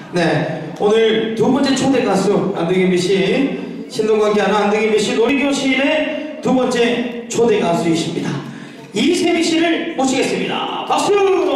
네, 오늘 두 번째 초대 가수 안동인비 씨, 신동과 함께하는 안동인비 씨 놀이교실의 두 번째 초대 가수이십니다. 이세미 씨를 모시겠습니다. 박수!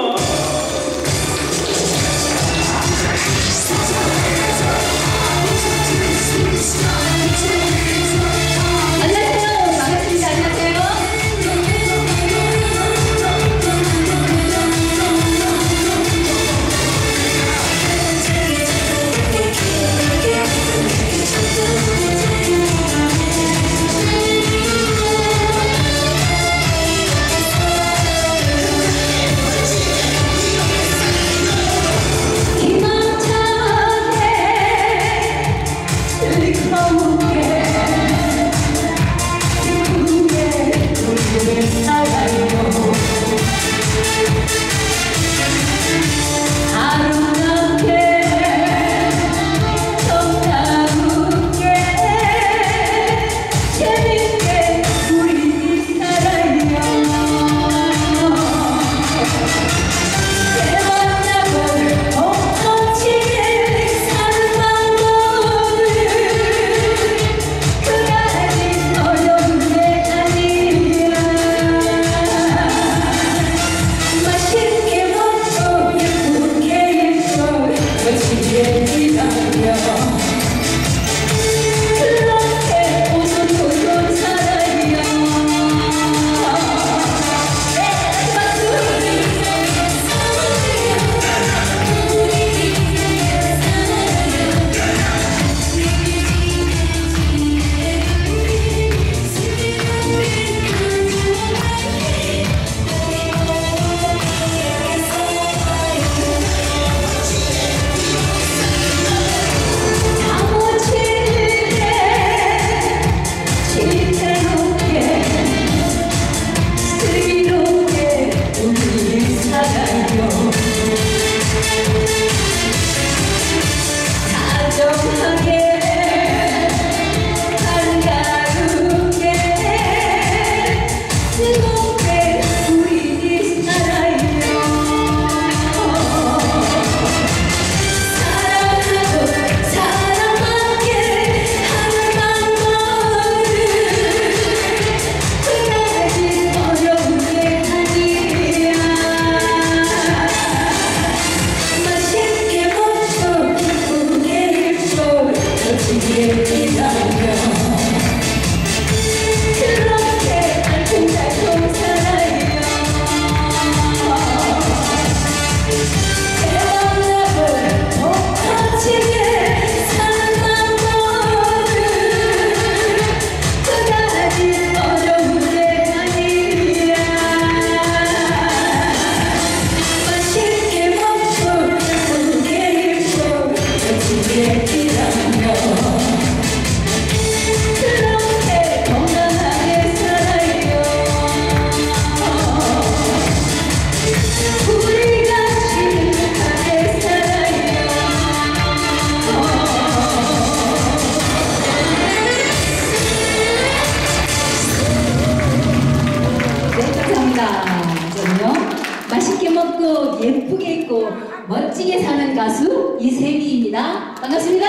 맛있게 먹고 예쁘게 입고 멋지게 사는 가수 이세미입니다. 반갑습니다.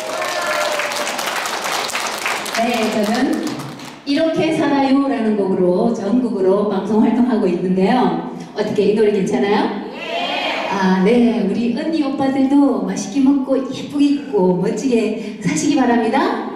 네, 저는 이렇게 살아요 라는 곡으로 전국으로 방송 활동하고 있는데요. 어떻게 이 노래 괜찮아요? 아, 네, 우리 언니 오빠들도 맛있게 먹고 예쁘게 입고 멋지게 사시기 바랍니다.